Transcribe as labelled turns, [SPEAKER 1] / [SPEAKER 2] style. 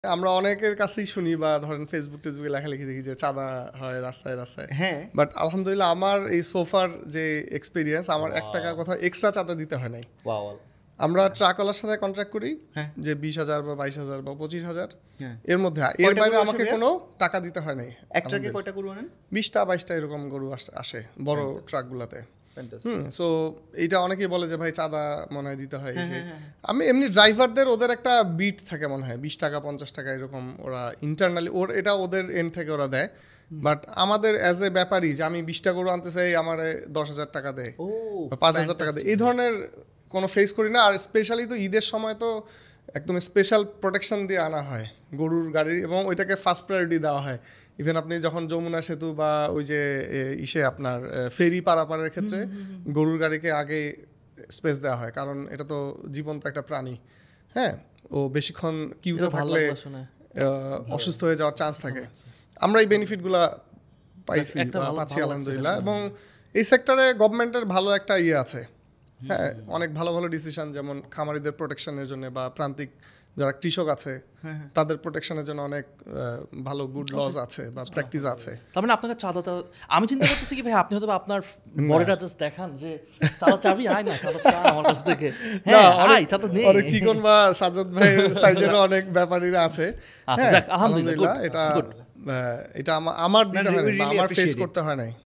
[SPEAKER 1] আমরা অনেকের কাছেই শুনি বা ধরেন ফেসবুকে লেখালেখি দেখি যে চাঁদা হয় রাস্তায় রাস্তায়।
[SPEAKER 2] হ্যাঁ
[SPEAKER 1] বাট আলহামদুলিল্লাহ আমার এই সোফার যে এক্সপিরিয়েন্স, আমার ১ টাকা কোথাও এক্সট্রা চাঁদা দিতে হয় নাই।
[SPEAKER 2] ওয়াও
[SPEAKER 1] আমরা ট্রাকওয়ালার সাথে কন্ট্রাক্ট করি
[SPEAKER 2] হ্যাঁ
[SPEAKER 1] যে ২০,০০০ বা ২২,০০০ বা ২৫,০০০
[SPEAKER 2] হ্যাঁ
[SPEAKER 1] এর মধ্যে। এর
[SPEAKER 2] কয়টা
[SPEAKER 1] বাইরে
[SPEAKER 2] গরু
[SPEAKER 1] আমাকে
[SPEAKER 2] আসে
[SPEAKER 1] কোনো টাকা দিতে হয় নাই।
[SPEAKER 2] এক ট্রাকে কয়টা গরু আনেন?
[SPEAKER 1] ২০টা ২২টা এরকম গরু আসে বড় ট্রাকগুলোতে।
[SPEAKER 2] ফ্যান্টাস্টিক
[SPEAKER 1] সো এইটা অনেকেই বলে যে ভাই চাঁদা মনে হয় দিতে হয়।
[SPEAKER 2] হ্যাঁ হ্যাঁ হ্যাঁ
[SPEAKER 1] আমি এমনি ড্রাইভারদের ওদের একটা বিট থাকে মনে হয় ২০ টাকা ৫০ টাকা এরকম ওরা ইন্টারনালি এটা ওদের এন্ড থেকে ওরা দেয়। বাট আমাদের অ্যাজ এ ব্যাপারই যে আমি ২০টা গরু আনতে চাই আমার ১০,০০০ টাকা দেয়
[SPEAKER 2] ও
[SPEAKER 1] বা ৫,০০০ টাকা দেয়, এই ধরনের কোনো ফেস করি না। আর স্পেশালি তো ঈদের সময় তো একদম স্পেশাল প্রোটেকশন দিয়ে আনা হয় গরুর গাড়ি, এবং ওইটাকে ফার্স্ট প্রায়োরিটি দেওয়া হয়। ইভেন আপনি যখন যমুনা সেতু বা ওই যে আপনার ফেরি পারাপারের ক্ষেত্রে গরুর গাড়িকে আগে স্পেস দেওয়া হয়, কারণ এটা তো জীবন্ত একটা প্রাণী। হ্যাঁ, ও বেশিক্ষণ কিউতে থাকলে অসুস্থ হয়ে যাওয়ার চান্স থাকে। আমরা এই বেনিফিটগুলা পাইছি বা পাচ্ছি আলহামদুলিল্লাহ। এবং এই সেক্টরে গভর্নমেন্টের ভালো একটা আছে। হ্যাঁ, অনেক ভালো ভালো ডিসিশন, যেমন খামারিদের প্রোটেকশনের জন্য বা প্রান্তিক যারা কৃষক আছে তাদের প্রোটেকশনের জন্য অনেক ভালো গুড লজ আছে বা প্র্যাকটিস আছে।
[SPEAKER 3] তার মানে আপনাকে চাঁদাটা আমি চিন্তা করতেছি কি ভাই আপনি হয়তো আপনার বডিটা জাস্ট দেখান যে চাঁদা চাবি আয় না চাঁদা চা আমার কাছ থেকে। হ্যাঁ আয় চাঁদা নেই।
[SPEAKER 1] অনেক চিকন বা সাজ্জাদ ভাইয়ের সাইজেরও অনেক ব্যাপারীরা আছে।
[SPEAKER 3] আচ্ছা যাক আলহামদুলিল্লাহ
[SPEAKER 1] এটা আমার দিতে হয় না, আমার ফেস করতে হয় নাই।